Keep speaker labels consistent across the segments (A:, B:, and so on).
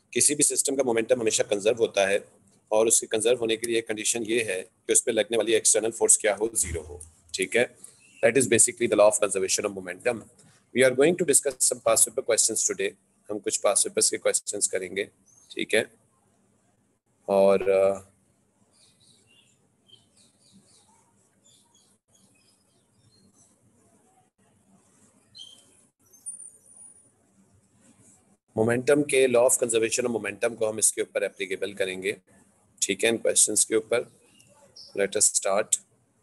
A: किसी भी सिस्टम का मोमेंटम हमेशा कंजर्व होता है और उसके कंजर्व होने के लिए कंडीशन ये है कि उस पर लगने वाली एक्सटर्नल फोर्स क्या हो, जीरो हो। ठीक है, that is basically the law of conservation of momentum. We are going to discuss some past paper questions today. हम कुछ पास्ट पेपर्स के क्वेश्चंस करेंगे। ठीक है, और मोमेंटम के law of conservation of momentum को हम इसके ऊपर एप्लीकेबल करेंगे। ठीक है, इन क्वेश्चंस के ऊपर लेट अस स्टार्ट।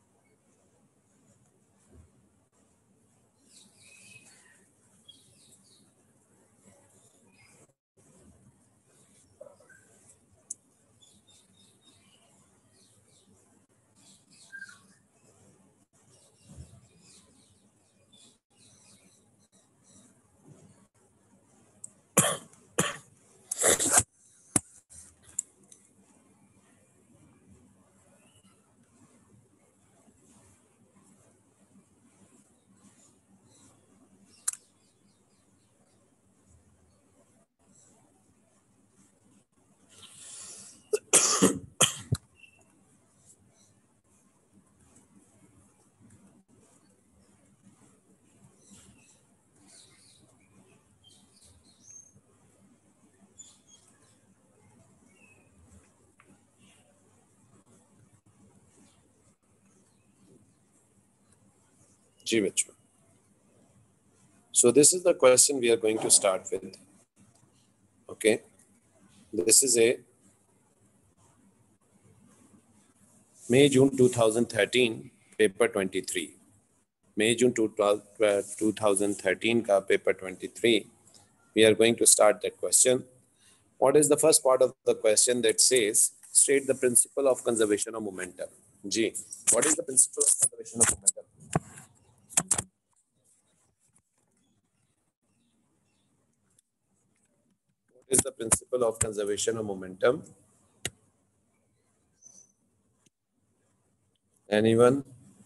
A: जी बच्चों, so this is the question we are going to start with. Okay, this is a May-June 2013 paper 23. May-June 2013 का paper 23. We are going to start that question. What is the first part of the question that says state the principle of conservation of momentum? Ji, what is the principle of conservation of momentum? What is the principle of conservation of momentum? Anyone?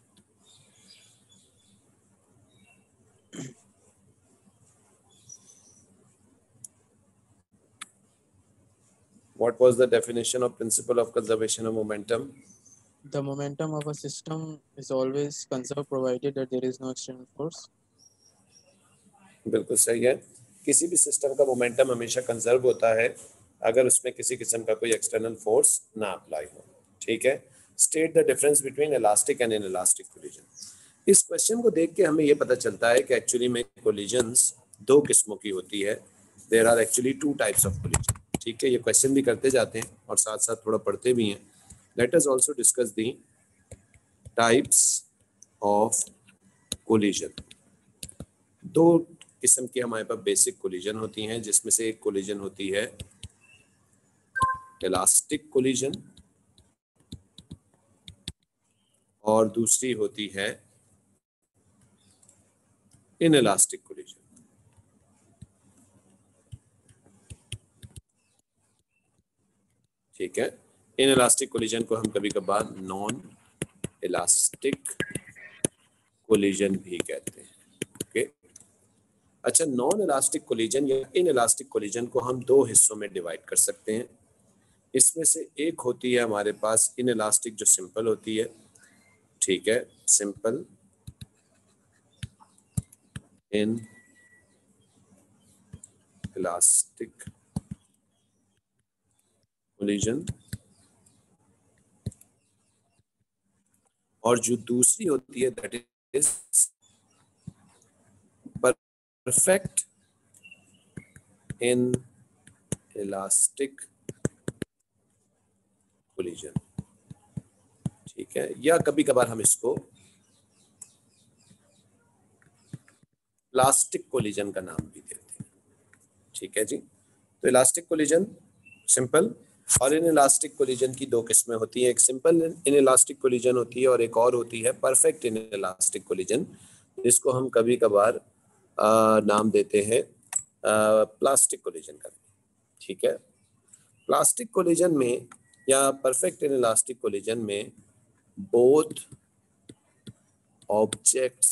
A: What was the definition of principle of conservation of momentum?
B: The momentum of a system is always conserved provided that there is no external force.
A: बिल्कुल सही है। किसी भी system का momentum हमेशा conserve होता है अगर उसमें किसी किस्म का कोई एक्सटर्नल फोर्स ना अप्लाई हो। ठीक है, state the difference between elastic and inelastic collision. इस क्वेश्चन को देख के हमें ये पता चलता है कि एक्चुअली में कोलिजन्स दो किस्मों की होती है। There are actually two types of collision. ठीक है, ये क्वेश्चन भी करते जाते हैं और साथ साथ थोड़ा पढ़ते भी हैं। Let us also discuss the types of collision. दो किस्म की हमारे पास बेसिक कोलिजन होती हैं, जिसमें से एक कोलिजन होती है इलास्टिक कोलिजन और दूसरी होती है इनइलास्टिक कोलिजन। ठीक है, इनइलास्टिक कोलिजन को हम कभी कभार नॉन इलास्टिक कोलिजन भी कहते हैं। ओके, अच्छा, नॉन इलास्टिक कोलिजन या इनइलास्टिक कोलिजन को हम दो हिस्सों में डिवाइड कर सकते हैं। इसमें से एक होती है हमारे पास इनइलास्टिक जो सिंपल होती है। ठीक है, सिंपल इन इलास्टिक कोलिजन, और जो दूसरी होती है that is perfect inelastic collision. ठीक है, या कभी कभार हम इसको प्लास्टिक कोलिजन का नाम भी देते हैं। ठीक है जी, तो इलास्टिक कोलिजन सिंपल और इनइलास्टिक कोलिजन की दो किस्में होती हैं। एक सिंपल इनइलास्टिक कोलिजन होती है और एक और होती है परफेक्ट इनइलास्टिक कोलिजन, जिसको हम कभी कभार नाम देते हैं प्लास्टिक कोलिजन का। ठीक है, प्लास्टिक कोलिजन में या परफेक्ट इनइलास्टिक कोलिजन में बोथ ऑब्जेक्ट्स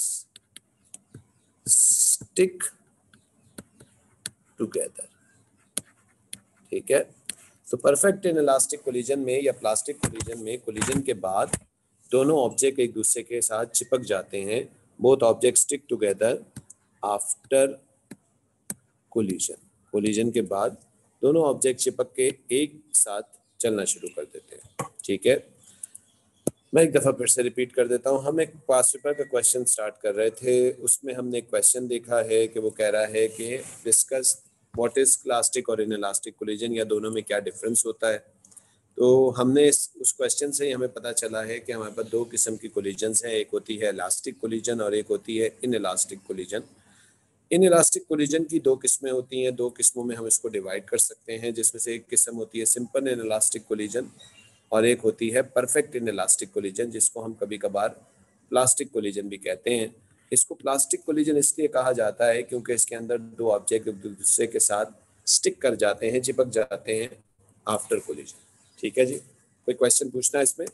A: स्टिक टुगेदर। ठीक है। तो परफेक्ट इन इलास्टिक कोलिजन में या प्लास्टिक कोलिजन में कोलिजन के बाद दोनों ऑब्जेक्ट एक दूसरे के साथ चिपक जाते हैं। Both object stick together after collision. Collision के बाद दोनों ऑब्जेक्ट चिपक के एक साथ चलना शुरू कर देते हैं। ठीक है, मैं एक दफ़ा फिर से रिपीट कर देता हूँ। हम एक पास्ट पेपर का क्वेश्चन स्टार्ट कर रहे थे, उसमें हमने एक क्वेश्चन देखा है कि वो कह रहा है कि डिस्कस व्हाट इज इलास्टिक और इनइलास्टिक कोलिजन, या दोनों में क्या डिफरेंस होता है। तो हमने उस क्वेश्चन से ही हमें पता चला है कि हमारे पास दो किस्म की कोलिजन्स हैं, एक होती है इलास्टिक कोलिजन और एक होती है इनइलास्टिक कोलिजन। इनइलास्टिक कोलिजन की दो किस्में होती हैं, दो किस्मों में हम इसको डिवाइड कर सकते हैं, जिसमें से एक किस्म होती है सिंपल इनइलास्टिक कोलिजन और एक होती है परफेक्ट इनइलास्टिक कोलिजन, जिसको हम कभी कभार प्लास्टिक कोलिजन भी कहते हैं। इसको प्लास्टिक कोलिजन इसलिए कहा जाता है क्योंकि इसके अंदर दो ऑब्जेक्ट एक दूसरे के साथ स्टिक कर जाते हैं, चिपक जाते हैं आफ्टर कोलिजन। ठीक है जी, कोई क्वेश्चन पूछना है इसमें?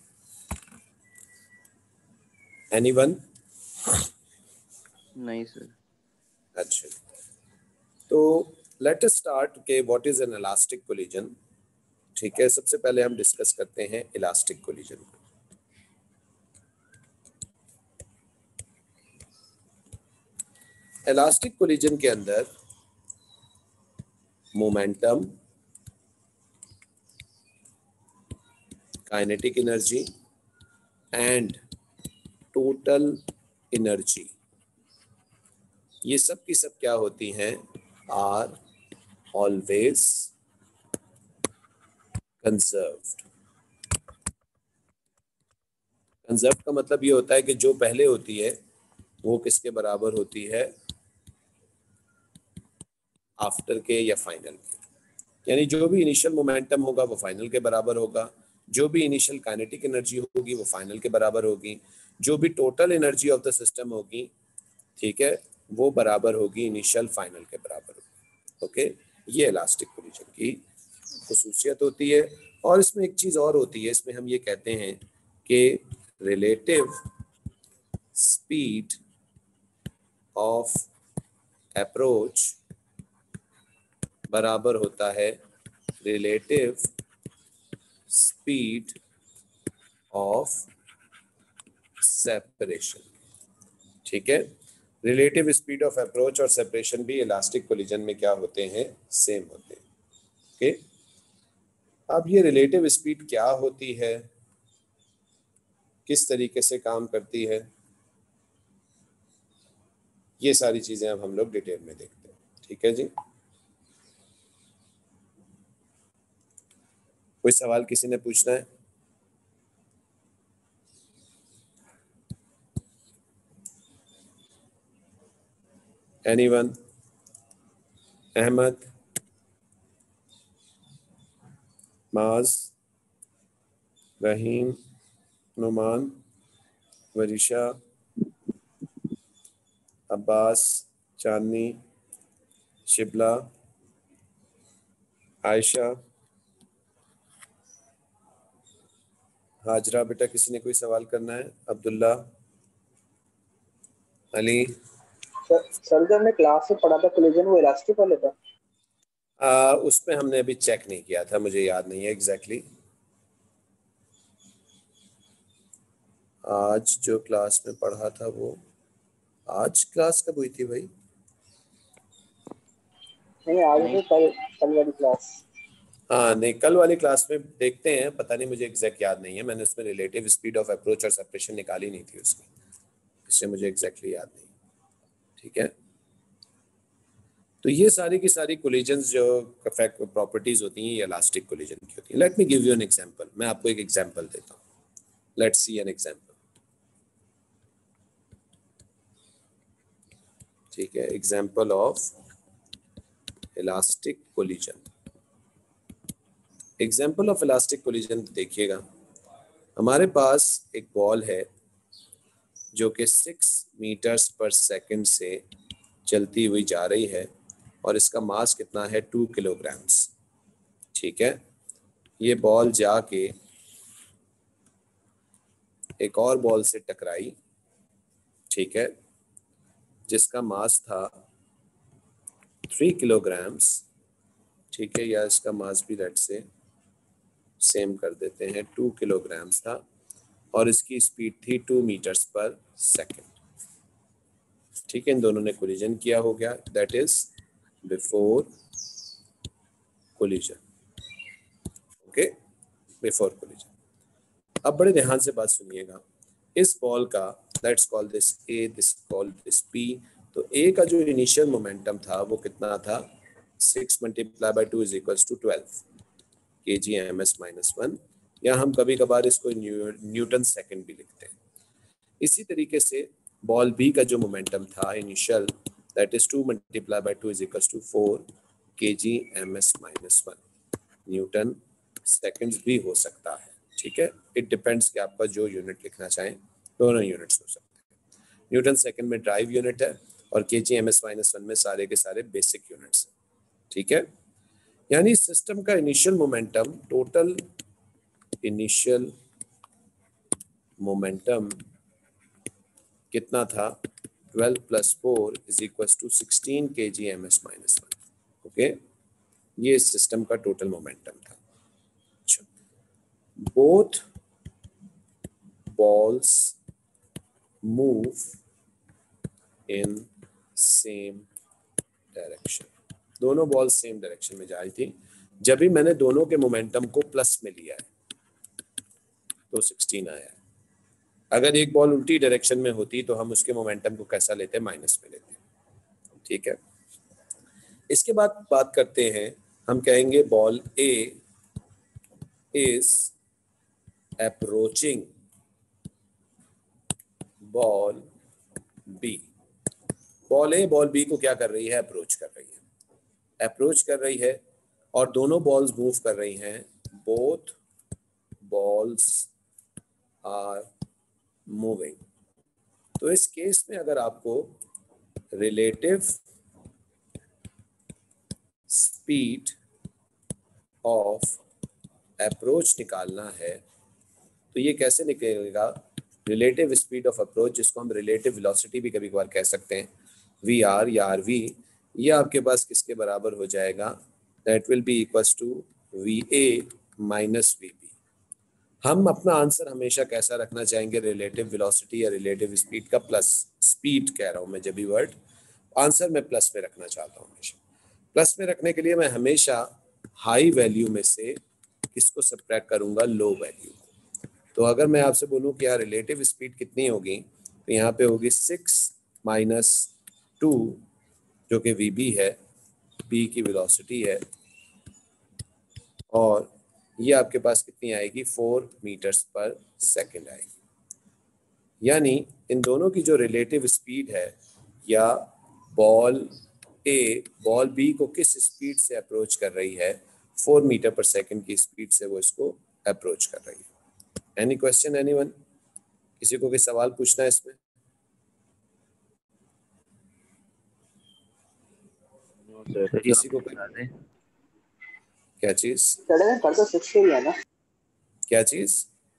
A: एनीवन?
C: नहीं सर।
A: अच्छा, तो लेट अस स्टार्ट के what is an elastic collision. ठीक है, सबसे पहले हम डिस्कस करते हैं इलास्टिक कोलिजन को। इलास्टिक कोलिजन के अंदर momentum, kinetic energy and total energy, ये सब की सब क्या होती हैं? Are always conserved. कंजर्व का मतलब ये होता है कि जो पहले होती है वो किसके बराबर होती है? आफ्टर के या फाइनल के। यानी जो भी इनिशियल मोमेंटम होगा वो फाइनल के बराबर होगा, जो भी इनिशियल काइनेटिक एनर्जी होगी वो फाइनल के बराबर होगी, जो भी total energy of the system होगी, ठीक है, वो बराबर होगी इनिशियल फाइनल के बराबर होगी। ओके, ये इलास्टिक कोलिजन की खुसूसियत होती है। और इसमें एक चीज और होती है, इसमें हम ये कहते हैं कि रिलेटिव स्पीड ऑफ अप्रोच बराबर होता है रिलेटिव स्पीड ऑफ सेपरेशन। ठीक है, रिलेटिव स्पीड ऑफ अप्रोच और सेपरेशन भी इलास्टिक कोलिजन में क्या होते हैं? सेम होते हैं। ओके, अब ये रिलेटिव स्पीड क्या होती है, किस तरीके से काम करती है, ये सारी चीजें अब हम लोग डिटेल में देखते हैं। ठीक है जी, कोई सवाल किसी ने पूछना है? एनीवन? अहमद, माज, रहीम, नुमान, वरिशा, अब्बास, चांदनी, शिबला, आयशा, हाजरा, बेटा किसी ने कोई सवाल करना है? अब्दुल्ला, अली?
D: सर जो हमने क्लास में पढ़ा था कोलिजन वो इलास्टिक वाले था?
A: उसमें हमने अभी चेक नहीं किया था, मुझे याद नहीं है एग्जैक्टली। आज जो क्लास में पढ़ा था वो, आज क्लास कब हुई थी भाई?
D: नहीं आज नहीं, कल वाली क्लास।
A: हाँ नहीं, कल वाली क्लास में देखते हैं, पता नहीं, मुझे एग्जैक्ट याद नहीं है। मैंने उसमें रिलेटिव स्पीड ऑफ अप्रोच और सेपरेशन निकाली नहीं थी उसकी, इससे मुझे एग्जैक्टली याद नहीं। ठीक है, तो ये सारी की सारी कोलिजन्स जो प्रॉपर्टीज होती हैं ये इलास्टिक कोलिजन की होती है। Let me give you an example, मैं आपको एक एग्जांपल देता हूँ। Let's see an example. ठीक है, example of elastic collision. Example of elastic collision देखिएगा, हमारे पास एक बॉल है जो कि 6 मीटर्स पर सेकंड से चलती हुई जा रही है और इसका मास कितना है? 2 किलोग्राम्स। ठीक है, ये बॉल जाके एक और बॉल से टकराई, ठीक है, जिसका मास था 3 किलोग्राम्स, ठीक है, या इसका मास भी लेट से सेम कर देते हैं, 2 किलोग्राम्स था और इसकी स्पीड थी 2 मीटर्स पर सेकेंड। ठीक है, इन दोनों ने कोलिजन किया हो गया, that is before collision. Okay, before collision. अब बड़े ध्यान से बात सुनिएगा, इस बॉल का let's call this A, this call this P. तो ए का जो इनिशियल मोमेंटम था वो कितना था, 6 multiply by 2 is equals to 12 kg/m-1, या हम कभी कभार इसको न्यूटन सेकंड भी लिखते हैं। इसी तरीके से बॉल बी का जो मोमेंटम था initial, that is 2 multiply by 2 is equals to 4 kg/m-1 newton seconds भी हो सकता है। ठीक है, इट डिपेंड्स कि आपका जो यूनिट लिखना चाहें, दोनों यूनिट्स हो सकते हैं। न्यूटन सेकंड में ड्राइव यूनिट है और kg/m-1 में सारे के सारे बेसिक यूनिट्स हैं। ठीक है, यानी सिस्टम का initial momentum, total initial momentum कितना था, 12 + 4 = 16 kg/m-1। ओके, ये सिस्टम का टोटल मोमेंटम था। Both balls move in same direction, दोनों बॉल सेम डायरेक्शन में जा रही थी। जब भी मैंने दोनों के मोमेंटम को प्लस में लिया है तो 16 आया है। अगर एक बॉल उल्टी डायरेक्शन में होती तो हम उसके मोमेंटम को कैसा लेते, माइनस में लेते। ठीक है, इसके बाद बात करते हैं, हम कहेंगे ball A is approaching ball B. Ball A ball B को क्या कर रही है, अप्रोच कर रही है, अप्रोच कर रही है और दोनों बॉल्स मूव कर रही हैं। Both balls are moving. तो इस केस में अगर आपको रिलेटिव स्पीड ऑफ अप्रोच निकालना है तो ये कैसे निकलेगा, रिलेटिव स्पीड ऑफ अप्रोच, जिसको हम रिलेटिव वेलोसिटी भी कभी कभार कह सकते हैं, वी आर या आर वी, ये आपके पास किसके बराबर हो जाएगा, that will be equals to V A minus V B. हम अपना आंसर हमेशा कैसा रखना चाहेंगे, रिलेटिव वेलोसिटी या रिलेटिव स्पीड का प्लस, स्पीड कह रहा हूँ मैं जब भी वर्ड, आंसर मैं प्लस में रखना चाहता हूँ हमेशा। प्लस में रखने के लिए मैं हमेशा हाई वैल्यू में से किसको सब्ट्रैक्ट करूंगा, लो वैल्यू। तो अगर मैं आपसे बोलूं कि यार रिलेटिव स्पीड कितनी होगी, तो यहाँ पे होगी 6 - 2 जो कि वी बी है, बी की वेलोसिटी है, और ये आपके पास कितनी आएगी, 4 मीटर्स पर सेकेंड आएगी। यानी इन दोनों की जो रिलेटिव स्पीड है, या बॉल ए बॉल बी को किस स्पीड से अप्रोच कर रही है, 4 मीटर पर सेकेंड की स्पीड से वो इसको अप्रोच कर रही है। एनी क्वेश्चन एनीवन, किसी को कोई सवाल पूछना है इसमें? किसी को कोई, क्या चीज,
D: सर कर तो 6 ही है ना,
A: क्या चीज,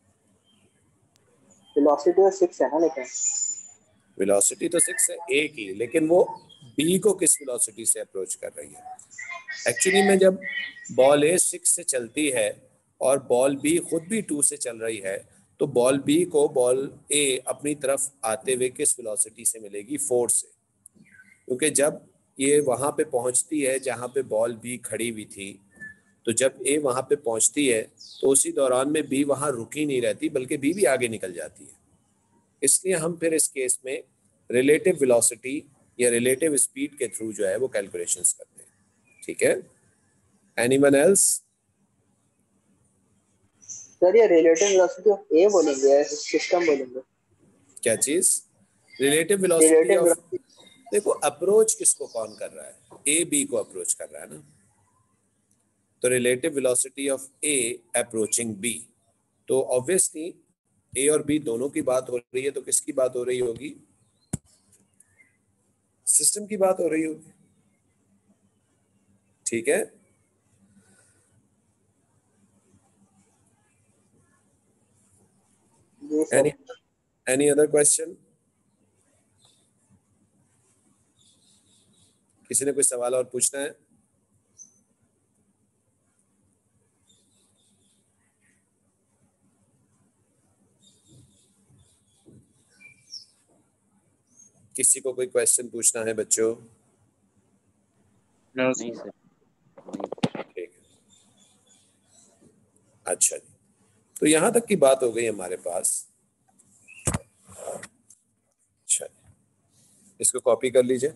D: वेलोसिटी तो 6 है ना, लेकिन
A: वेलोसिटी तो 6 है ए की, लेकिन वो बी को किस वेलोसिटी से अप्रोच कर रही है। एक्चुअली में जब बॉल ए 6 से चलती है और बॉल बी खुद भी 2 से चल रही है, तो बॉल बी को बॉल ए अपनी तरफ आते हुए किस वेलोसिटी से मिलेगी, 4 से। क्योंकि जब ये वहां पे पहुंचती है जहां पे बॉल बी खड़ी हुई थी, तो जब ए वहां पे पहुंचती है तो उसी दौरान में बी वहां रुकी नहीं रहती, बल्कि बी भी आगे निकल जाती है। इसलिए हम फिर इस केस में रिलेटिव वेलोसिटी या रिलेटिव स्पीड के थ्रू जो है वो कैलकुलेशंस करते हैं। ठीक है, एनीवन एल्स?
D: सर ये रिलेटिव वेलोसिटी ऑफ ए बोलेंगे या सिस्टम बोलेंगे?
A: क्या चीज, रिलेटिव वेलोसिटी
D: रिलेटिव,
A: ऑफ, देखो अप्रोच किसको कौन कर रहा है, ए बी को अप्रोच कर रहा है ना, तो relative velocity of A approaching B, तो ऑब्वियसली ए और बी दोनों की बात हो रही है, तो किसकी बात हो रही होगी, सिस्टम की बात हो रही होगी। ठीक है,
D: जी सर।
A: Any other question? किसी ने कोई सवाल और पूछना है? किसी को कोई क्वेश्चन पूछना है बच्चों?
C: नहीं सर।
A: ठीक है, अच्छा जी, तो यहाँ तक की बात हो गई हमारे पास। अच्छा, इसको कॉपी कर लीजिए।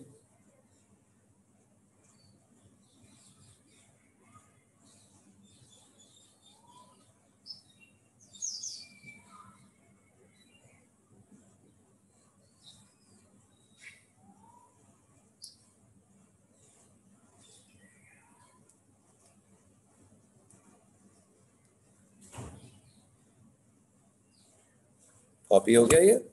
A: कॉपी हो गया ये?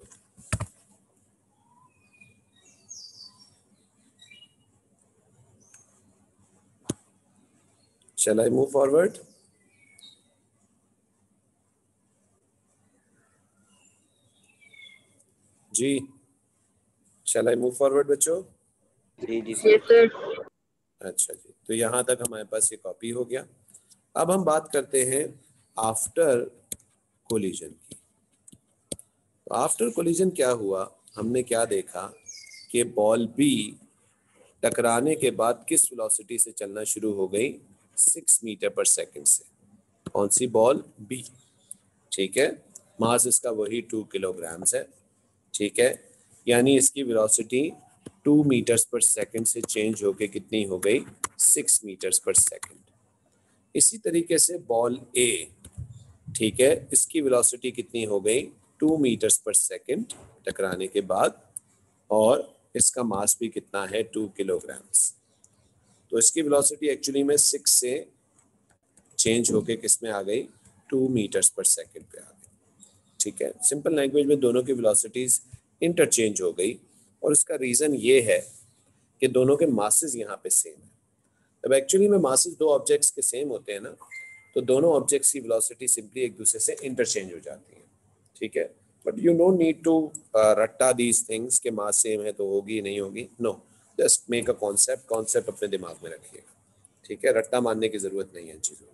A: Shall I move forward? Ji, Shall I move forward बच्चों?
C: जी जी सर।
A: अच्छा जी, तो यहाँ तक हमारे पास ये कॉपी हो गया। अब हम बात करते हैं आफ्टर कोलिजन की। तो आफ्टर कोलिजन क्या हुआ, हमने क्या देखा कि बॉल बी टकराने के बाद किस वेलोसिटी से चलना शुरू हो गई? 6 मीटर पर सेकंड से। कौन सी बॉल? बी। ठीक है, मास इसका वही 2 किलोग्राम्स है। ठीक है, यानी इसकी वेलोसिटी 2 मीटर्स पर सेकंड से चेंज होके कितनी हो गई? 6 मीटर्स पर सेकंड। इसी तरीके से बॉल ए, ठीक है, इसकी वेलोसिटी कितनी हो गई? 2 मीटर्स पर सेकंड टकराने के बाद, और इसका मास भी कितना है? 2 किलोग्राम्स। तो इसकी वेलोसिटी एक्चुअली में 6 से चेंज होके किस में आ गई? 2 मीटर्स पर सेकंड पे आ गई। ठीक है, सिंपल लैंग्वेज में दोनों की वेलोसिटीज इंटरचेंज हो गई, और इसका रीजन ये है कि दोनों के मासेस यहाँ पे सेम है। अब एक्चुअली में मासेस दो ऑब्जेक्ट्स के सेम होते हैं ना, तो दोनों ऑब्जेक्ट्स की वेलोसिटी सिंपली एक दूसरे से इंटरचेंज हो जाती है। ठीक है, but you don't need to रट्टा दीज थिंग्स के मास सेम है तो होगी नहीं होगी, no, just make a concept अपने दिमाग में रखिएगा। ठीक है, रट्टा मानने की जरूरत नहीं है इन चीजों।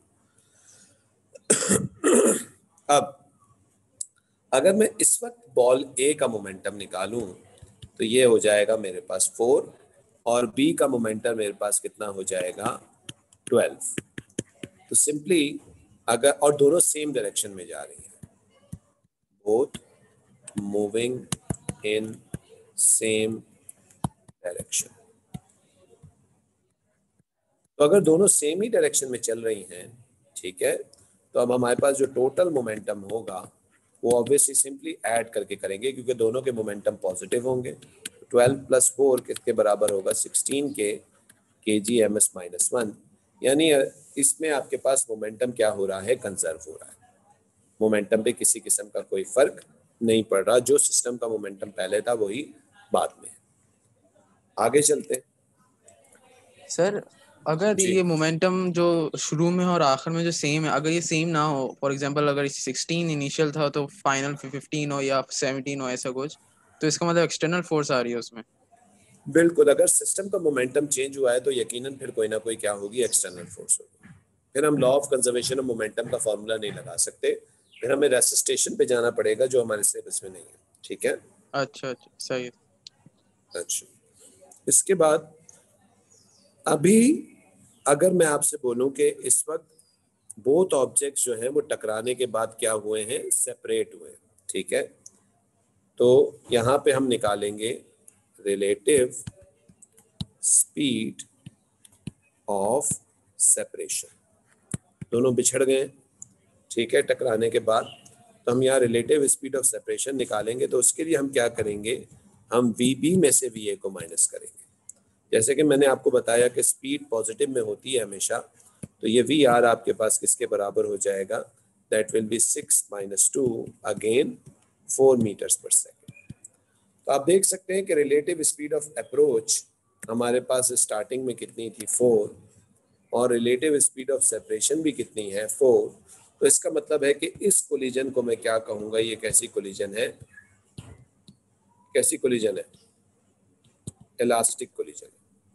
A: अब अगर मैं इस वक्त बॉल ए का मोमेंटम निकालूं तो ये हो जाएगा मेरे पास 4, और बी का मोमेंटम मेरे पास कितना हो जाएगा? 12। तो सिंपली अगर, और दोनों सेम डायरेक्शन में जा रही हैं, both moving in same direction, तो अगर दोनों सेम ही डायरेक्शन में चल रही हैं, ठीक है, तो अब हमारे पास जो टोटल मोमेंटम होगा वो ऑब्वियसली सिंपली ऐड करके करेंगे, क्योंकि दोनों के मोमेंटम पॉजिटिव होंगे। 12 + 4 किसके बराबर होगा? 16 के kg/-1, यानी इसमें आपके पास मोमेंटम क्या हो रहा है? कंजर्व हो रहा है। मोमेंटम पे किसी किस्म का कोई फर्क नहीं पड़ रहा, जो सिस्टम का मोमेंटम पहले था वही बाद में। आगे चलते हैं
B: सर अगर
A: जी।
B: ये मोमेंटम जो शुरू में और आखिर में जो सेम है, अगर ये सेम ना हो, फॉर एग्जांपल अगर 16 इनिशियल था तो फाइनल 15 हो या 17 हो, ऐसा कुछ, तो इसका मतलब एक्सटर्नल फोर्स आ रही है उसमें।
A: बिल्कुल, अगर सिस्टम का मोमेंटम चेंज हुआ है तो यकीनन फिर कोई ना कोई क्या होगी? एक्सटर्नल फोर्स होगी। फिर हम law of conservation of momentum का फॉर्मूला नहीं लगा सकते, फिर हमें रेसिस्टेशन पे जाना पड़ेगा, जो हमारे सिलेबस में नहीं है। ठीक है,
B: अच्छा अच्छा, सही है।
A: अच्छा, इसके बाद अभी अगर मैं आपसे बोलूं कि इस वक्त बोथ ऑब्जेक्ट्स जो हैं वो टकराने के बाद क्या हुए हैं? सेपरेट हुए। ठीक है, तो यहाँ पे हम निकालेंगे रिलेटिव स्पीड ऑफ सेपरेशन। दोनों बिछड़ गए, ठीक है, टकराने के बाद, तो हम यहाँ रिलेटिव स्पीड ऑफ सेपरेशन निकालेंगे। तो उसके लिए हम क्या करेंगे? हम VB में से VA को माइनस करेंगे। जैसे कि मैंने आपको बताया कि स्पीड पॉजिटिव में होती है हमेशा, तो ये VR आपके पास किसके बराबर हो जाएगा? That will be 6 - 2 again 4 meters पर सेकेंड। तो आप देख सकते हैं कि रिलेटिव स्पीड ऑफ अप्रोच हमारे पास स्टार्टिंग में कितनी थी? 4, और रिलेटिव स्पीड ऑफ सेपरेशन भी कितनी है? 4। तो इसका मतलब है कि इस कोलिजन को मैं क्या कहूंगा? ये कैसी कोलिजन है? कैसी कोलिजन है? Elastic collision.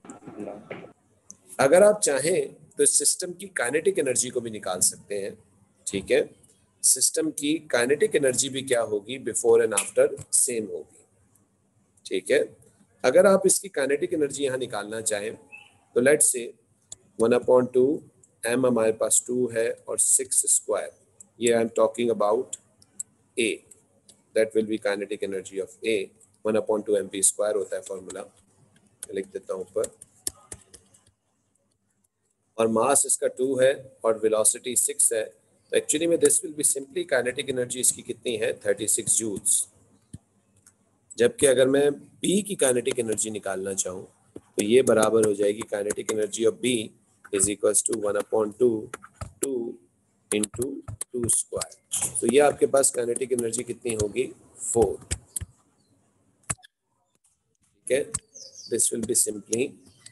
A: अगर आप चाहें तो इस सिस्टम की काइनेटिक एनर्जी को भी निकाल सकते हैं। ठीक है, सिस्टम की काइनेटिक एनर्जी भी क्या होगी? बिफोर एंड आफ्टर सेम होगी। ठीक है, अगर आप इसकी काइनेटिक एनर्जी यहाँ निकालना चाहें तो लेट्स से 1/2 m हमारे पास 2 है और 6 स्क्वायर, ये I am talking about A, that will be kinetic energy of A। 1/2 mv square होता है फॉर्मूला, लिख देता हूँ ऊपर, और मास इसका 2 है और वेलोसिटी 6 है, तो एक्चुअली में this will be simply kinetic energy इसकी कितनी है 36 जूल्स। जबकि अगर मैं B की काइनेटिक एनर्जी निकालना चाहूँ तो ये बराबर हो जाएगी kinetic energy of B is equals to 1/2 2 into 2 square. तो ये आपके पास काइनेटिक एनर्जी कितनी होगी 4, ठीक है। This will be simply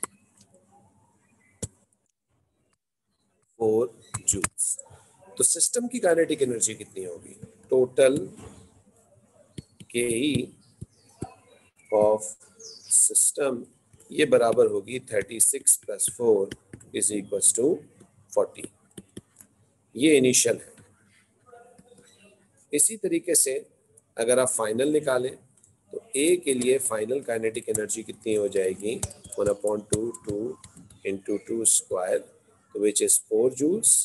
A: 4 joules. तो सिस्टम की काइनेटिक एनर्जी कितनी होगी, टोटल KE ऑफ सिस्टम, ये बराबर होगी 36 + 4 इज इक्वल्स टू 40। ये इनिशियल है। इसी तरीके से अगर आप फाइनल निकालें तो A के लिए फाइनल काइनेटिक एनर्जी कितनी हो जाएगी 1/2 2 into 2 square, which is 4 joules,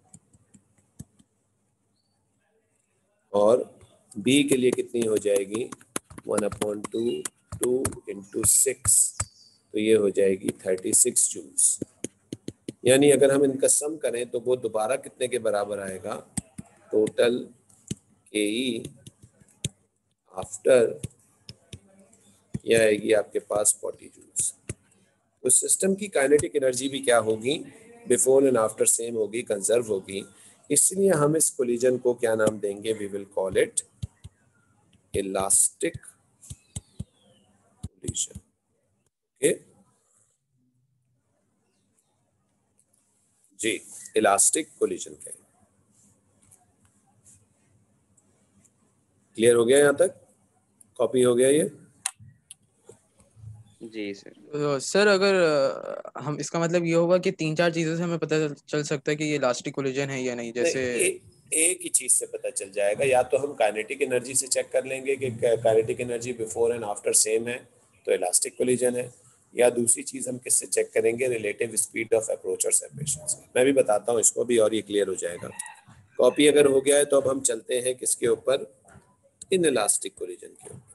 A: और B के लिए कितनी हो जाएगी 1/2 2 इंटू 6, तो ये हो जाएगी 36 जूल्स। यानी अगर हम इनका सम करें तो वो दोबारा कितने के बराबर आएगा, टोटल KE आफ्टर, यह आएगी आपके पास 40 जूल्स। तो सिस्टम की काइनेटिक एनर्जी भी क्या होगी, बिफोर एंड आफ्टर सेम होगी, कंजर्व होगी। इसलिए हम इस कोलिजन को क्या नाम देंगे, we will call it elastic collision. Okay जी, इलास्टिक कोलिजन कहें। क्लियर हो गया यहाँ तक, कॉपी हो गया ये?
C: जी सर।
B: सर अगर हम, इसका मतलब ये होगा कि 3-4 चीजों से हमें पता चल सकता है कि ये इलास्टिक कोलिजन है या नहीं, जैसे
A: एक ही चीज से पता चल जाएगा, या तो हम काइनेटिक एनर्जी से चेक कर लेंगे कि kinetic energy before and after same है तो इलास्टिक कोलिजन है, या दूसरी चीज हम किससे चेक करेंगे, रिलेटिव स्पीड ऑफ अप्रोच और सेपरेशन से। मैं भी बताता हूँ इसको भी और ये क्लियर हो जाएगा। कॉपी अगर हो गया है तो अब हम चलते हैं किसके ऊपर, इन इलास्टिक कोलिजन के ऊपर,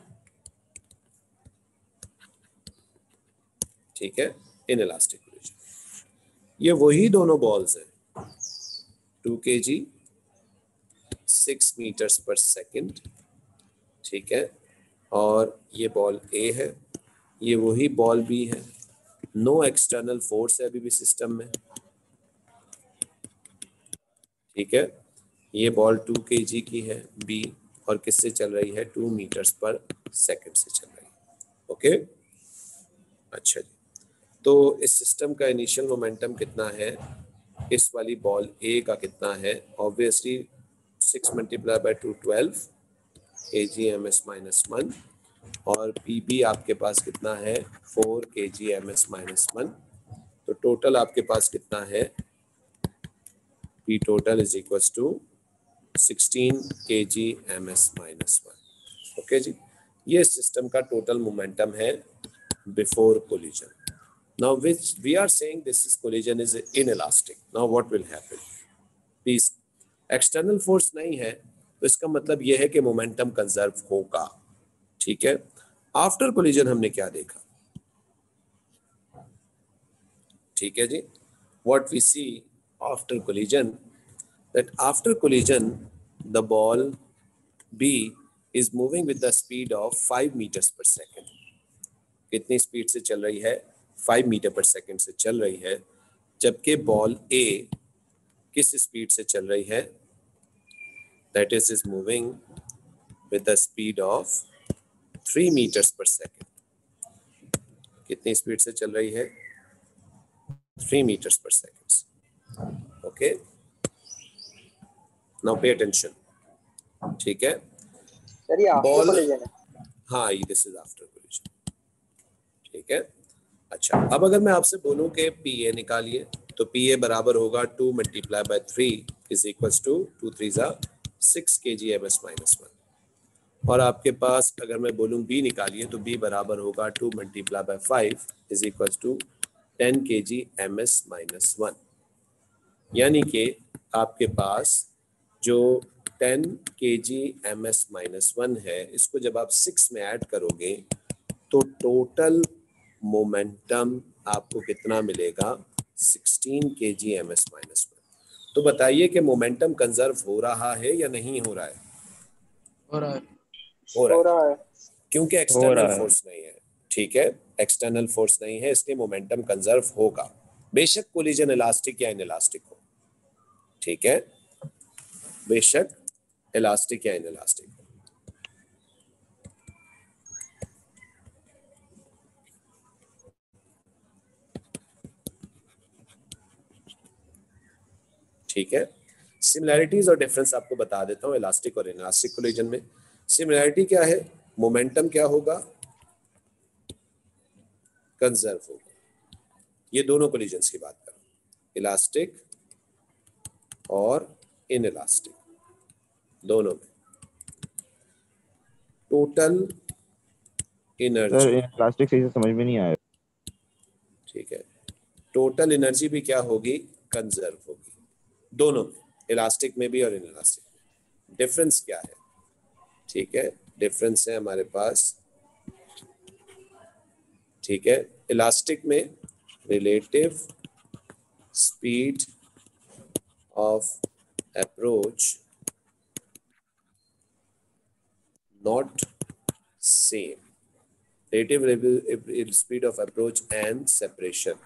A: ठीक है। इन इलास्टिक कोलिजन ये वही दोनों बॉल्स हैं, 2 kg 6 मीटर्स पर सेकंड, ठीक है, और ये बॉल A है, ये वही बॉल B है। नो एक्सटर्नल फोर्स है अभी भी सिस्टम में, ठीक है। ये बॉल 2 kg की है B, और किससे चल रही है 2 मीटर्स पर सेकंड से चल रही है। ओके अच्छा जी, तो इस सिस्टम का इनिशियल मोमेंटम कितना है, इस वाली बॉल A का कितना है, ऑब्वियसली 6 × 2 12 kgms-1, और PB आपके पास कितना है 4 kgms-1, तो टोटल आपके पास कितना है, P total is equals to 16 kgms-1। Okay जी, ये सिस्टम का टोटल मोमेंटम है before collision. Now which we are saying this is collision is inelastic. Now what will happen? Please, external force नहीं है तो इसका मतलब यह है कि मोमेंटम कंजर्व होगा, ठीक है। आफ्टर कोलिजन हमने क्या देखा, ठीक है जी, what we see after collision, that after collision the ball B is moving with the speed of 5 meters per second। कितनी स्पीड से चल रही है, 5 मीटर पर सेकंड से चल रही है, जबकि बॉल A किस स्पीड से चल रही है, that is moving with the speed of 3 meters पर सेकंड। कितनी स्पीड से चल रही है, 3 meters per second। Okay, now pay attention, ठीक है।
D: सर ये आफ्टर
A: बॉल,
D: कोलिजन है।
A: हाँ ये दिस इज आफ्टर कोलिजन, ठीक है। अच्छा, अब अगर मैं आपसे बोलूं कि PA निकालिए तो PA बराबर होगा 2 × 3 इज इक्वल्स टू 2 3 6 kgms-1। और आपके पास अगर मैं बोलूँ b निकालिए तो b बराबर होगा 2 multiply by 5 is equal to 10 kg ms-1। यानी कि आपके पास जो 10 kg ms-1 है, इसको जब आप 6 में ऐड करोगे तो टोटल मोमेंटम आपको कितना मिलेगा, 16 kg ms-1। तो बताइए कि मोमेंटम कंजर्व हो रहा है या नहीं हो रहा है?
B: हो रहा है।
A: हो रहा है, क्योंकि
E: हो
A: एक्सटर्नल
E: रहा है।
A: फोर्स नहीं है। ठीक है, एक्सटर्नल फोर्स नहीं है, इसलिए मोमेंटम कंजर्व होगा, बेशक कोलिजन इलास्टिक या इनइलास्टिक हो। ठीक है, बेशक इलास्टिक या इनइलास्टिक हो। ठीक है, सिमिलैरिटीज और डिफरेंस आपको बता देता हूँ इलास्टिक और इनइलास्टिक कोलिजन में। सिमिलैरिटी क्या है, मोमेंटम क्या होगा, कंजर्व होगा। ये दोनों कोलिजन्स की बात करूं, इलास्टिक और इनइलास्टिक दोनों में टोटल
E: सर
A: एनर्जी,
E: इलास्टिक सही से समझ में नहीं आया।
A: ठीक है, टोटल एनर्जी भी क्या होगी, कंजर्व होगी, दोनों में, इलास्टिक में भी और इनइलास्टिक में। डिफरेंस क्या है, ठीक है, डिफरेंस है हमारे पास, ठीक है, इलास्टिक में relative speed of approach not same, relative speed of approach and separation।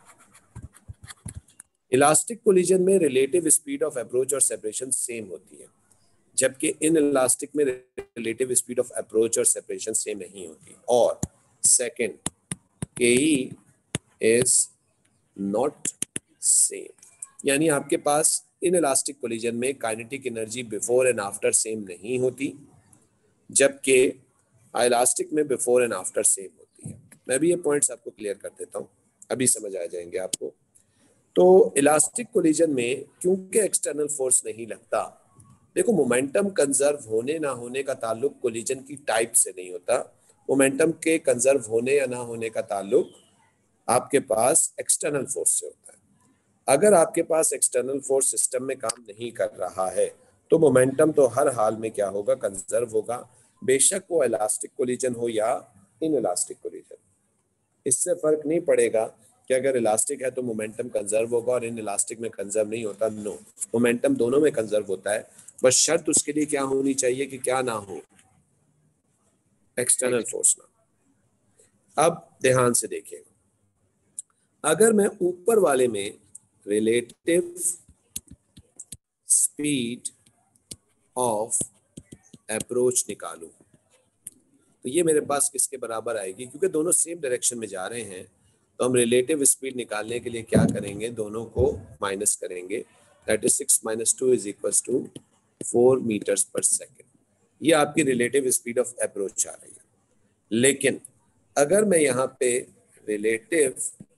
A: Elastic collision में रिलेटिव स्पीड ऑफ अप्रोच और सेपरेशन सेम होती है, जबकि इन इलास्टिक में रिलेटिव स्पीड ऑफ अप्रोच और सेपरेशन सेम नहीं होती। और सेकंड, के इज नॉट सेम, यानी आपके पास इन इलास्टिक कोलिजन में kinetic energy before and after same नहीं होती, जबकि इलास्टिक में बिफोर एंड आफ्टर सेम होती है। मैं भी ये पॉइंट्स आपको क्लियर कर देता हूँ, अभी समझ आ जाएंगे आपको। तो इलास्टिक कोलिजन में क्योंकि एक्सटर्नल फोर्स नहीं लगता, देखो मोमेंटम कंजर्व होने ना होने का ताल्लुक कोलिजन की टाइप से नहीं होता, मोमेंटम के कंजर्व होने या ना होने का ताल्लुक आपके पास एक्सटर्नल फोर्स से होता है। अगर आपके पास एक्सटर्नल फोर्स सिस्टम में काम नहीं कर रहा है तो मोमेंटम तो हर हाल में क्या होगा, कंजर्व होगा, बेशक वो इलास्टिक कोलिजन हो या इनइलास्टिक कोलिजन। इससे फर्क नहीं पड़ेगा कि अगर इलास्टिक है तो मोमेंटम कंजर्व होगा और इनइलास्टिक में कंजर्व नहीं होता। नो, मोमेंटम दोनों में कंजर्व होता है, बस शर्त उसके लिए क्या होनी चाहिए कि क्या ना हो, एक्सटर्नल फोर्स ना। अब ध्यान से देखिएगा, अगर मैं ऊपर वाले में रिलेटिव स्पीड ऑफ अप्रोच निकालूं तो ये मेरे पास किसके बराबर आएगी, क्योंकि दोनों सेम डायरेक्शन में जा रहे हैं तो हम रिलेटिव स्पीड निकालने के लिए क्या करेंगे, दोनों को माइनस करेंगे, दैट इज 6 - 2 = 4 मीटर्स पर सेकेंड। ये आपकी रिलेटिव स्पीड ऑफ अप्रोच आ रही है। लेकिन अगर मैं यहाँ पे रिलेटिव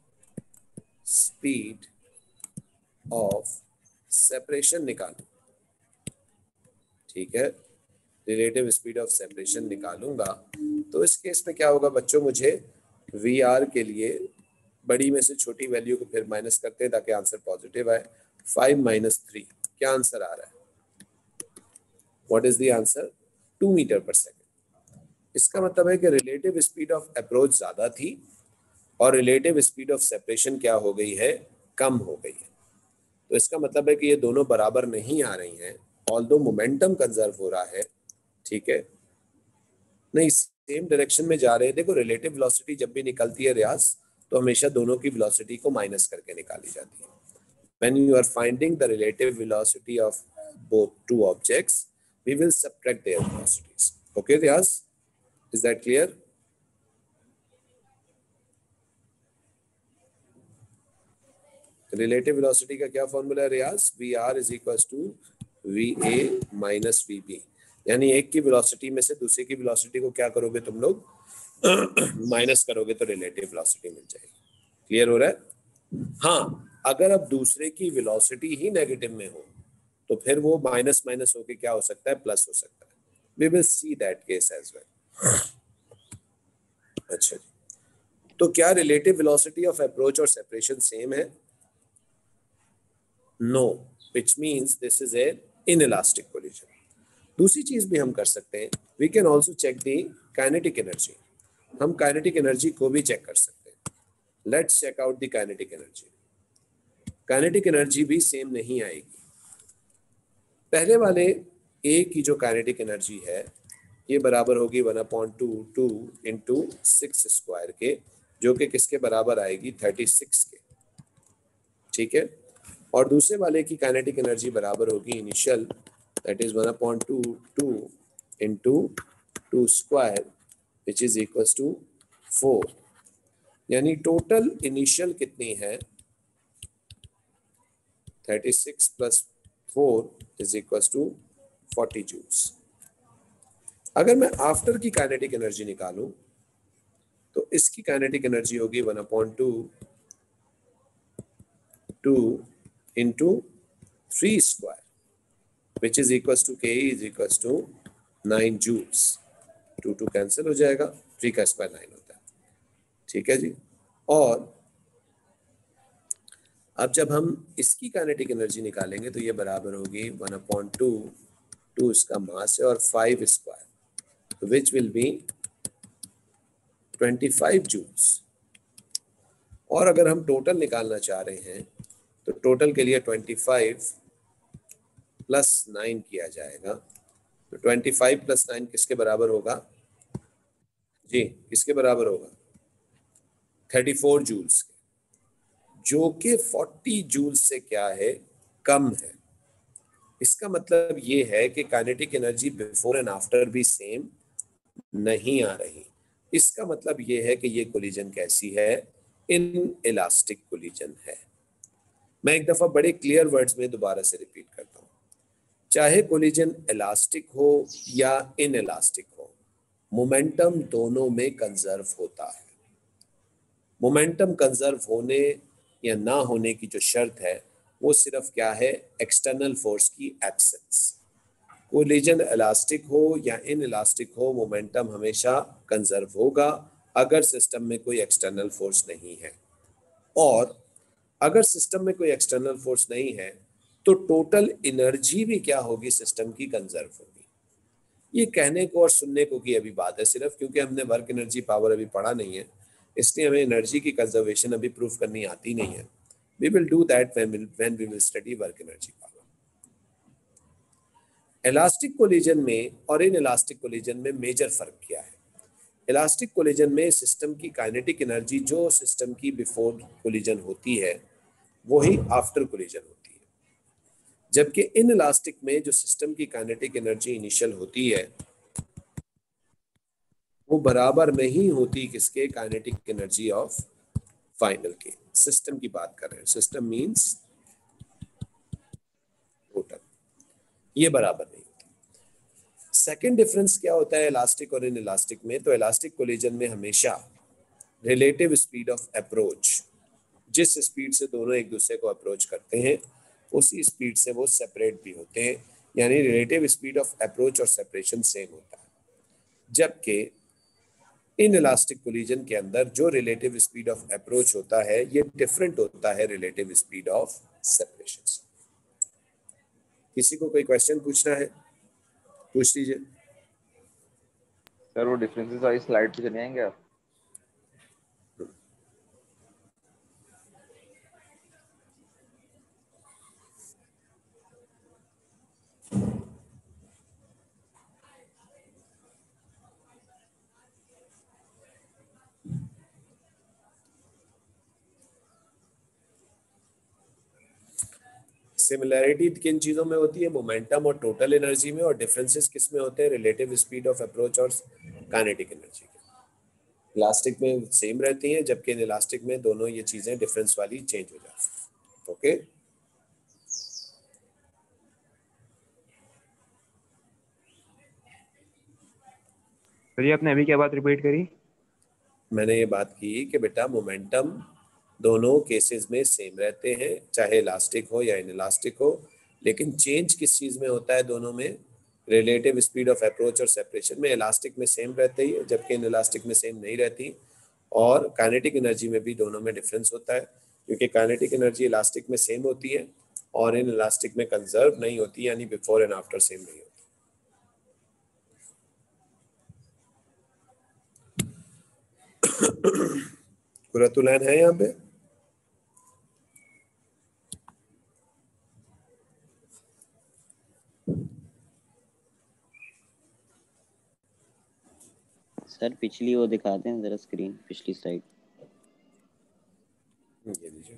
A: स्पीड ऑफ सेपरेशन निकालूं, ठीक है, रिलेटिव स्पीड ऑफ सेपरेशन निकालूंगा तो इस केस में क्या होगा बच्चों, मुझे वी आर के लिए बड़ी में से छोटी वैल्यू को फिर माइनस करते हैं ताकि आंसर पॉजिटिव आए। 5 - 3 क्या आंसर आ रहा है, what is the answer, 2 meter पर सेकेंड। इसका मतलब है कि रिलेटिव स्पीड ऑफ अप्रोच ज्यादा थी और रिलेटिव स्पीड ऑफ सेपरेशन क्या हो गई है, कम हो गई है। तो इसका मतलब है कि ये दोनों बराबर नहीं आ रही हैं, ऑल्दो मोमेंटम कंजर्व हो रहा है, ठीक है, नहीं सेम डायरेक्शन में जा रहे हैं। देखो रिलेटिव वेलोसिटी जब भी निकलती है रियाज तो हमेशा दोनों की वेलोसिटी को माइनस करके निकाली जाती है। When you are finding the relative velocity of both two objects, we will subtract their velocities. Okay, Riaz? Is that clear? Relative velocity का क्या फॉर्मूला है रियाज, VR is equals to VA minus VB। यानी एक की velocity में से दूसरे की वेलोसिटी को क्या करोगे तुम लोग, माइनस करोगे तो रिलेटिव वेलोसिटी मिल जाएगी। क्लियर हो रहा है? हाँ, अगर अब दूसरे की वेलोसिटी ही नेगेटिव में हो तो फिर वो माइनस माइनस होके क्या हो सकता है, प्लस हो सकता है। We will see that case as well. अच्छा, तो क्या रिलेटिव वेलोसिटी ऑफ अप्रोच और सेपरेशन सेम है? No, which means this is a inelastic collision. दूसरी चीज भी हम कर सकते हैं, we can also check the kinetic energy. हम काइनेटिक एनर्जी को भी चेक कर सकते हैं। Let's check out the kinetic energy. Kinetic energy भी सेम नहीं आएगी। पहले वाले ए की जो काइनेटिक एनर्जी है ये बराबर होगी 1/2 इंटू 6 स्क्वायर के, जो कि किसके बराबर आएगी? 36 के। ठीक है, और दूसरे वाले की काइनेटिक एनर्जी बराबर होगी initial, that is 1/2 into 2 square which is equals to 4। यानी टोटल इनिशियल कितनी है? 36 plus 4 is equals to 40 joules. अगर मैं आफ्टर की काइनेटिक एनर्जी निकालूं तो इसकी काइनेटिक एनर्जी होगी 1/2 into 3 square which is equals to K is equals to 9 joules. 2 cancel हो जाएगा, 3 का स्क्वायर 9 होता है। ठीक है जी। और अब जब हम इसकी काइनेटिक एनर्जी निकालेंगे तो ये बराबर होगी 1/2, 2 इसका मास है और 5 square which will be 25 joules. और अगर हम टोटल निकालना चाह रहे हैं तो टोटल के लिए 25 प्लस 9 किया जाएगा। तो 25 प्लस 9 किसके बराबर होगा जी? किसके बराबर होगा? 34 जूल्स के, जो कि 40 जूल्स से क्या है? कम है। इसका मतलब ये है कि kinetic energy before and after भी सेम नहीं आ रही। इसका मतलब ये है कि ये कोलिजन कैसी है? इन इलास्टिक कोलिजन है। मैं एक दफा बड़े क्लियर वर्ड्स में दोबारा से रिपीट करता हूँ, चाहे कोलिजन इलास्टिक हो या इन इलास्टिक हो, मोमेंटम दोनों में कंजर्व होता है। मोमेंटम कंजर्व होने या ना होने की जो शर्त है वो सिर्फ क्या है? एक्सटर्नल फोर्स की एब्सेंस। कोलिजन इलास्टिक हो या इन इलास्टिक हो, मोमेंटम हमेशा कंजर्व होगा अगर सिस्टम में कोई एक्सटर्नल फोर्स नहीं है। और अगर सिस्टम में कोई एक्सटर्नल फोर्स नहीं है तो टोटल एनर्जी भी क्या होगी? सिस्टम की कंजर्व होगी। ये कहने को और सुनने को की अभी बात है सिर्फ, क्योंकि हमने वर्क एनर्जी पावर अभी पढ़ा नहीं है, इसलिए हमें एनर्जी की कंजर्वेशन अभी प्रूफ करनी आती नहीं है। We will do that when we will study work energy power. Elastic collision में और इन इलास्टिक कोलिजन में मेजर फर्क क्या है? इलास्टिक कोलिजन में सिस्टम की काइनेटिक एनर्जी जो सिस्टम की बिफोर कोलिजन होती है वही आफ्टर कोलिजन होती है, जबकि इन इलास्टिक में जो सिस्टम की काइनेटिक एनर्जी इनिशियल होती है वो बराबर नहीं होती किसके? काइनेटिक एनर्जी ऑफ फाइनल के। सिस्टम की बात कर रहे हैं, सिस्टम मींस टोटल, ये बराबर नहीं होती। सेकेंड डिफरेंस क्या होता है इलास्टिक और इन इलास्टिक में? तो इलास्टिक कोलिजन में हमेशा रिलेटिव स्पीड ऑफ अप्रोच, जिस स्पीड से दोनों एक दूसरे को अप्रोच करते हैं उसी स्पीड से वो सेपरेट भी होते हैं, यानी रिलेटिव स्पीड ऑफ अप्रोच और सेपरेशन सेम होता है। जबकि इन इलास्टिक कोलिजन के अंदर जो रिलेटिव स्पीड ऑफ अप्रोच होता है ये डिफरेंट होता है रिलेटिव स्पीड ऑफ सेपरेशन से। किसी को कोई क्वेश्चन पूछना है? पूछ लीजिए।
E: सर वो डिफरेंसेस वाली स्लाइड पे चले आएंगे आप?
A: सिमिलैरिटी किन चीज़ों में होती है? मोमेंटम और टोटल एनर्जी में। और डिफरेंसेस किस में होते हैं? रिलेटिव स्पीड ऑफ अप्रोच और काइनेटिक एनर्जी के। इलास्टिक में सेम रहती हैं, जबकि इलास्टिक में दोनों ये चीज़ें डिफरेंस वाली चेंज हो जाती हैं। ओके,
E: सर ये आपने अभी क्या बात रिपीट करी?
A: मैंने ये बात की कि बेटा मोमेंटम दोनों केसेस में सेम रहते हैं, चाहे इलास्टिक हो या इन इलास्टिक हो, लेकिन चेंज किस चीज़ में होता है दोनों में? रिलेटिव स्पीड ऑफ अप्रोच और सेपरेशन में इलास्टिक में सेम रहती है, जबकि इन इलास्टिक में सेम नहीं रहती, और काइनेटिक एनर्जी में भी दोनों में डिफरेंस होता है, क्योंकि काइनेटिक एनर्जी इलास्टिक में सेम होती है और इन इलास्टिक में कंजर्व नहीं होती, यानी बिफोर एंड आफ्टर सेम नहीं होती। कुरतुलैन है यहाँ पे?
C: सर पिछली वो दिखाते हैं जरा स्क्रीन, पिछली स्लाइड।
A: ये लीजिए।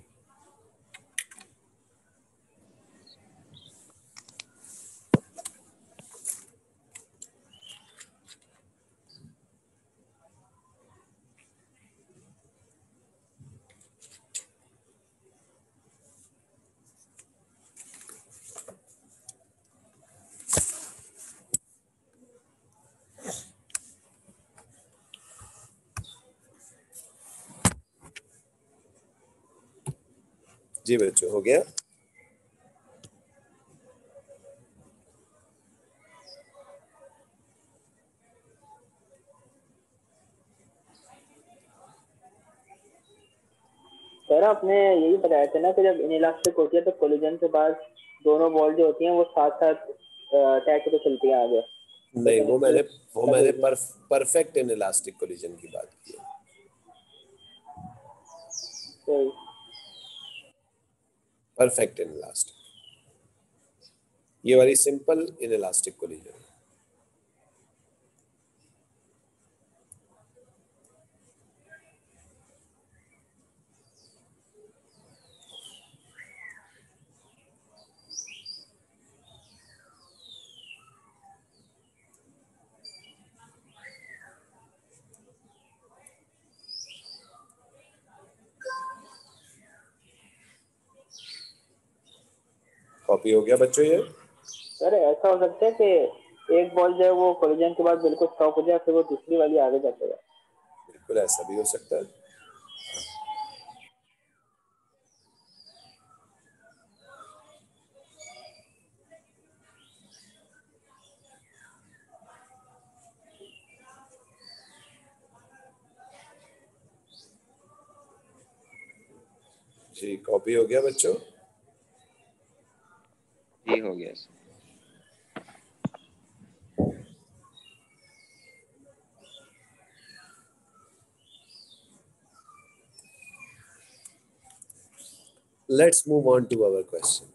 A: जी बच्चों, हो गया?
D: सर आपने यही बताया था ना कि जब इनइलास्टिक होती है तो कोलिजन के बाद दोनों बॉल जो होती हैं वो साथ साथ अटैच होकर चलती हैं आगे।
A: नहीं, वो मैंने परफेक्ट इनइलास्टिक कोलिजन की बात की है।
D: सही।
A: परफेक्ट इनइलास्टिक, ये वाली सिंपल इनइलास्टिक कोलिजन है। कॉपी हो गया बच्चों ये?
D: सर ऐसा हो सकता है कि एक बॉल जो है वो कोलिजन के बाद बिल्कुल स्टॉप हो जाए, फिर वो दूसरी वाली आगे जाते हैं।
A: बिल्कुल ऐसा भी हो सकता है। जी, कॉपी हो गया बच्चों?
C: जी हो गया sir.
A: Let's move on to our question.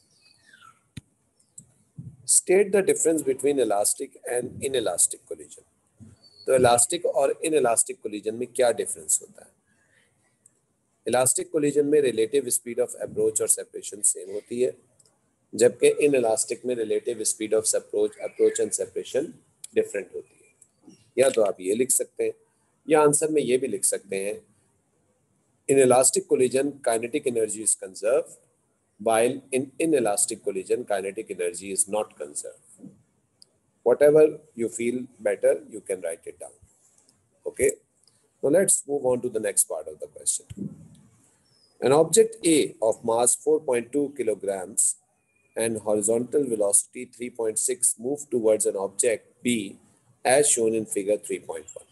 A: State the difference between elastic and inelastic collision. तो इलास्टिक और इनइलास्टिक कोलिजन में क्या डिफरेंस होता है? इलास्टिक कोलिजन में रिलेटिव स्पीड ऑफ अप्रोच और सेपरेशन सेम होती है, जबकि इनइलास्टिक में relative speed of approach and separation different होती है। या तो आप ये लिख सकते हैं, या आंसर में ये भी लिख सकते हैं, in elastic collision kinetic energy is conserved, while in inelastic collision kinetic energy is not conserved. Whatever you feel better, you can write it down. Okay, now let's move on to the next part of the question. An object A of mass 4.2 kilograms and horizontal velocity 3.6 move towards an object B as shown in figure 3.1.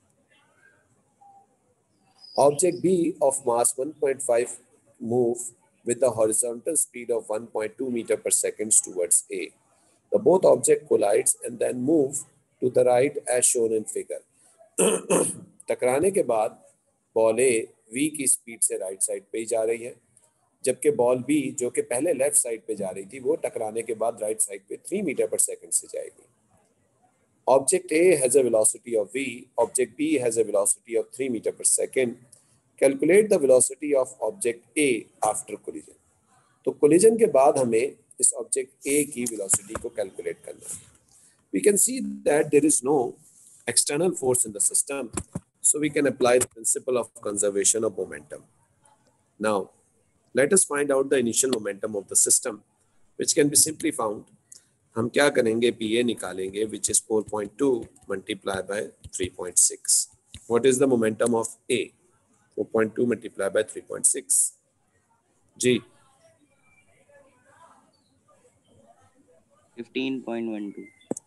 A: Object B of mass 1.5 move with a horizontal speed of 1.2 meter per second towards A. The both object collides and then move to the right as shown in figure. टकराने के बाद ball A V की speed से right side पे ही जा रही है, जबकि बॉल B जो कि पहले लेफ्ट साइड पे जा रही थी वो टकराने के बाद राइट साइड पे 3 मीटर पर सेकंड से जाएगी. Object A has a velocity of v, object B has a velocity of 3 meter per second. Calculate the velocity of object A after collision. तो collision के बाद हमें इस object A की velocity को calculate करना है. We can see that there is no external force in the system, so we can apply the principle of conservation of momentum. Now, let us find out the initial momentum of the system, which can be simply found. हम क्या करेंगे, PA निकालेंगे, which is 4.2 multiplied by 3.6. What is the momentum of A? 4.2 multiplied by 3.6. जी
C: 15.12.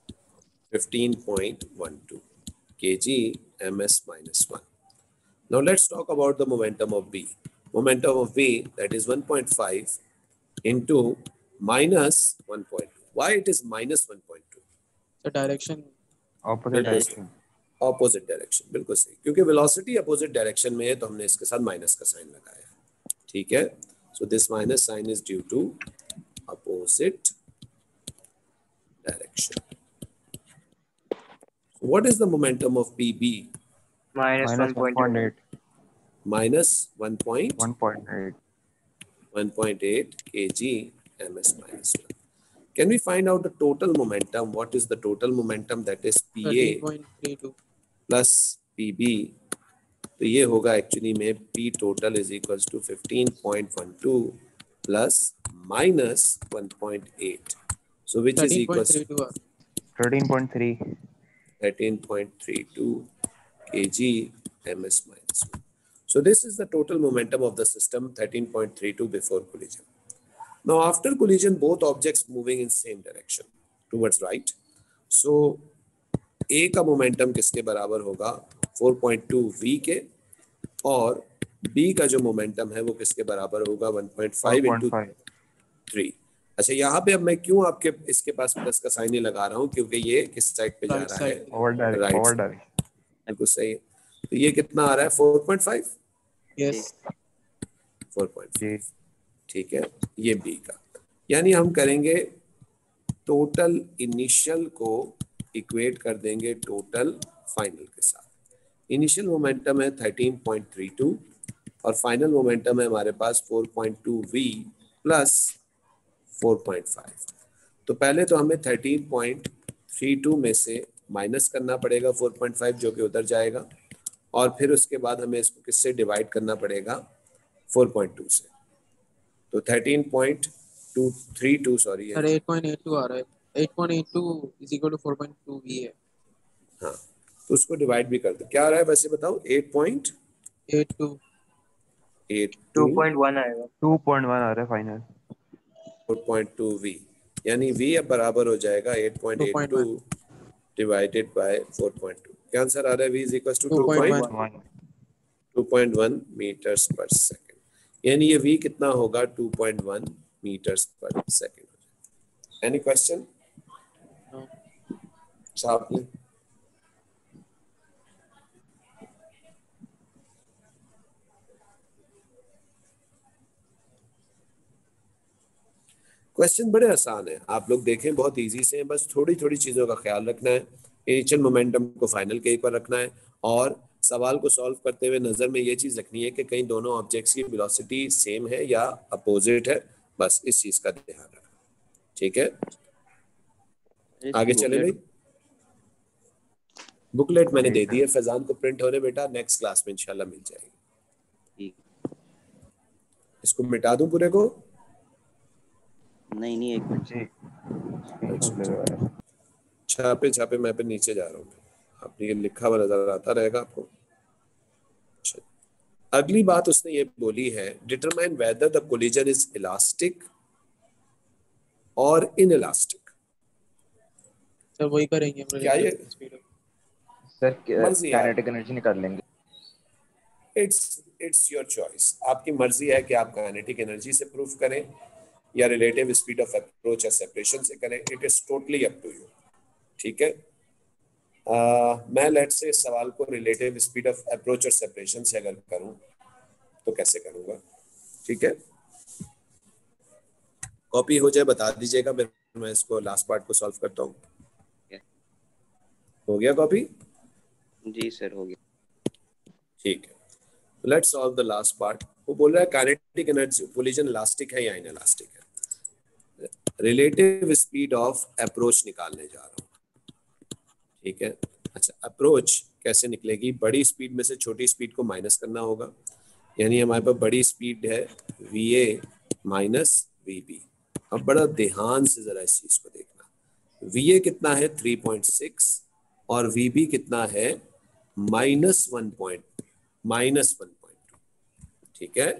A: 15.12 kg ms minus 1. Now let's talk about the momentum of B. Momentum of B, that is 1.5 into minus 1.2. Why it is minus 1.2?
B: The direction.
E: Opposite
A: बिल्कुल
E: direction
A: opposite direction, बिल्कुल सही, क्योंकि velocity opposite direction में है तो हमने इसके साथ माइनस का साइन लगाया है, ठीक है। So this minus sign is due to opposite direction. What is the momentum of PB?
E: Minus 1.8
A: Minus 1.8
E: 1.8
A: kg ms minus 1. Can we find out the total momentum? What is the total momentum? That is PA
B: 13.32.
A: plus PB. तो ये होगा actually में P total is equals to 15.12 plus minus 1.8. So which is equals to
B: 13.32.
E: 13.3
A: 13.32 kg ms minus 1. So this is the total momentum of the system, 13.32 before collision. Now after collision, both objects moving in same direction towards right. So A का momentum किसके बराबर होगा? 4.2 V के, और B का जो momentum है वो किसके बराबर होगा? 1.5 into 3. अच्छा, यहाँ पे अब मैं क्यों आपके इसके पास प्लस का साइन नहीं लगा रहा हूँ, क्योंकि ये किस साइड पे जा
B: Right
A: रहा
B: side.
A: है?
E: ओवर डायरेक्शन
A: बिल्कुल सही है। तो ये कितना आ रहा है? 4.5
B: Yes.
A: 4.5,
E: जी
A: ठीक है। ये बी का, यानी हम करेंगे टोटल इनिशियल को इक्वेट कर देंगे टोटल फाइनल के साथ। इनिशियल मोमेंटम है 13.32 और फाइनल मोमेंटम है हमारे पास 4.2 v प्लस 4.5। तो पहले तो हमें 13.32 में से माइनस करना पड़ेगा 4.5 जो कि उधर जाएगा, और फिर उसके बाद हमें इसको किससे डिवाइड करना पड़ेगा? 4.2 से। तो 13.232 सॉरी है,
B: Sir 8.82 आ रहा है. 8.82 is equal to 4.2 V है.
A: हाँ, तो उसको डिवाइड भी कर दो। क्या आ रहा है वैसे बताओ? 8.82
D: 2.1 आएगा.
E: 2.1 आ रहा है फाइनल
A: 4.2 v, यानी v अब बराबर हो जाएगा 8.82
B: 2.1.
A: Divided by 4.2। क्या आंसर आ रहा है? v is equal to
B: 2.1.
A: 2.1 meters पर सेकंड, यानी ये v कितना होगा? 2.1 मीटर्स पर सेकंड। Any question?
B: No.
A: साहब ने क्वेश्चन बड़े आसान है, आप लोग देखें, बहुत इजी से हैं, बस थोड़ी थोड़ी चीज़ों का ख्याल रखना है। इनिशियल मोमेंटम को फाइनल के ऊपर रखना है, और सवाल को सॉल्व करते हुए नज़र में ये चीज़ रखनी है कि कहीं दोनों ऑब्जेक्ट्स की वेलोसिटी सेम है या अपोजिट है, बस इस चीज़ का ध्यान रखना, ठीक है। आगे चले भाई। बुकलेट मैंने दे दी है फैजान को प्रिंट होने, बेटा नेक्स्ट क्लास में इंशाल्लाह मिल जाएगी। इसको मिटा दूं पूरे को?
C: नहीं एक मिनट
E: जी
A: छापे छापे मैं पे नीचे जा रहा हूँ, आपने ये लिखा हुआ नजर आता रहेगा आपको। अच्छा, अगली बात उसने ये बोली है, determine whether the collision is elastic और इनइलास्टिक।
B: सर वही करेंगे हम.
A: क्या ये
E: सर
A: मर्जी है?
E: काइनेटिक एनर्जी निकाल लेंगे।
A: इट्स योर चॉइस, आपकी मर्जी है कि आप काइनेटिक एनर्जी से प्रूफ करें या रिलेटिव स्पीड ऑफ अप्रोच या सेपरेशन से करें। It is totally up to you, ठीक है। मैं लेट से इस सवाल को रिलेटिव स्पीड ऑफ अप्रोच और सेपरेशन से अगर करूं तो कैसे करूंगा, ठीक है। कॉपी हो जाए बता दीजिएगा, मैं इसको लास्ट पार्ट को सॉल्व करता हूँ। हो गया कॉपी?
C: जी सर हो गया।
A: ठीक है, let's solve the last part. वो बोल रहा है काइनेटिक एनर्जी कोलिजन इलास्टिक है या इनइलास्टिक है। रिलेटिव स्पीड ऑफ अप्रोच निकालने जा रहा हूँ, ठीक है। अच्छा, अप्रोच कैसे निकलेगी? बड़ी स्पीड में से छोटी स्पीड को माइनस करना होगा, यानी हमारे पास बड़ी स्पीड है VA माइनस VB। अब बड़ा ध्यान से जरा इस चीज को देखना, VA कितना है? 3.6 और VB कितना है? -1.2, ठीक है।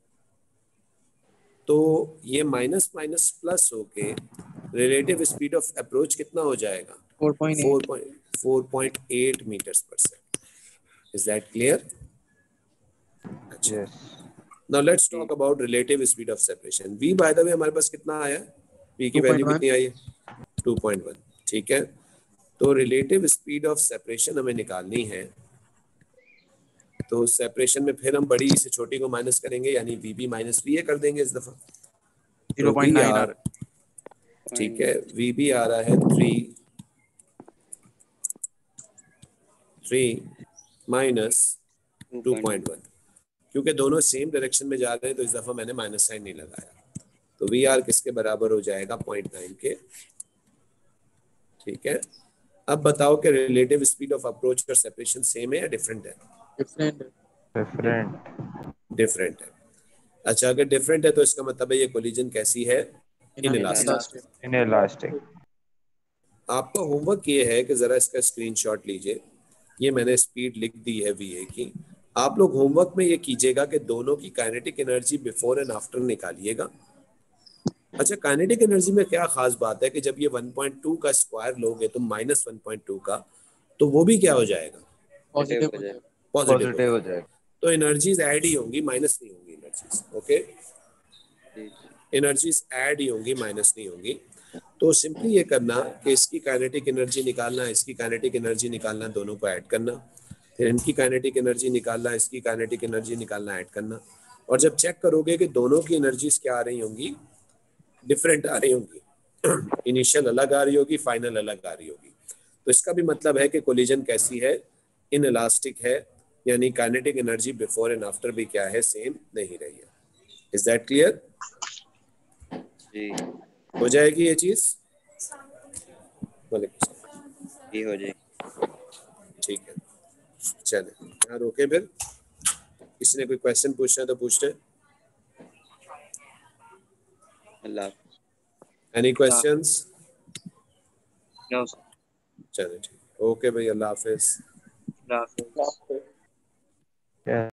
A: तो ये माइनस माइनस प्लस होके रिलेटिव स्पीड ऑफ अप्रोच कितना हो जाएगा?
B: 4.8
A: 4.8 meters per second. Is that clear? अच्छा,
E: yes
A: now let's talk about relative speed of separation. V by the way हमारे पास कितना आया? V की वैल्यू
B: 2.1
A: कितनी आई है? 2.1. ठीक है, तो रिलेटिव स्पीड ऑफ सेपरेशन हमें निकालनी है। तो सेपरेशन में फिर हम बड़ी से छोटी को माइनस करेंगे, यानी VB माइनस VA कर देंगे इस दफा। तो
B: 0.9
A: VR, ठीक है, VB आ रहा है 3 माइनस 2.1। क्योंकि दोनों सेम डायरेक्शन में जा रहे हैं तो इस दफा मैंने माइनस साइन नहीं लगाया। तो VR किसके बराबर हो जाएगा? 0.9 के। ठीक है, अब बताओ कि रिलेटिव स्पीड ऑफ अप्रोच और सेपरेशन सेम है या डिफरेंट है?
B: डिफरेंट
E: डिफरेंट
A: डिफरेंट है। अच्छा, अगर डिफरेंट है तो इसका मतलब है ये कोलिजन कैसी है? इनइलास्टिक।
E: इनइलास्टिक
A: आपका होमवर्क ये है कि जरा इसका स्क्रीनशॉट लीजिए। ये मैंने स्पीड लिख दी है VA की। आप लोग होमवर्क में ये कीजिएगा कि दोनों की kinetic energy before and after निकालिएगा। अच्छा, काइनेटिक एनर्जी में क्या खास बात है कि जब ये 1.2 का स्क्वायर लोगे तो माइनस 1.2 का, तो वो भी क्या हो जाएगा?
B: पॉजिटिव हो जाएगा।
A: पॉजिटिव
E: पॉजिटिव हो जाएगा।
A: तो एनर्जीज ऐड ही होंगी, माइनस नहीं होंगी एनर्जीज। ओके, एनर्जीज ऐड ही होंगी, माइनस नहीं होंगी। तो सिंपली ये करना कि इसकी काइनेटिक एनर्जी निकालना, इसकी काइनेटिक एनर्जी निकालना, दोनों को ऐड करना, फिर इनकी काइनेटिक एनर्जी निकालना, इसकी काइनेटिक एनर्जी निकालना, ऐड करना। और जब चेक करोगे कि दोनों की एनर्जीज क्या आ रही होंगी? डिफरेंट आ रही होंगी। इनिशियल अलग आ रही होगी, फाइनल अलग आ रही होगी। तो इसका भी मतलब है कि कोलिजन कैसी है? इनइलास्टिक है, यानी kinetic energy before and after भी क्या है? सेम नहीं रही है। Is that clear?
C: जी
A: हो जाएगी ये चीज? वालेकुम सलाम।
C: ये हो जाएगी।
A: ठीक है, चले यहाँ रोके। फिर किसी ने कोई क्वेश्चन पूछना है तो पूछते हैं।
C: अल्लाह
A: एनी क्वेश्चंस?
C: नो
A: चले ठीक, ओके भाई, अल्लाह हाफिज।
C: सर।
D: लास्ट
E: क्या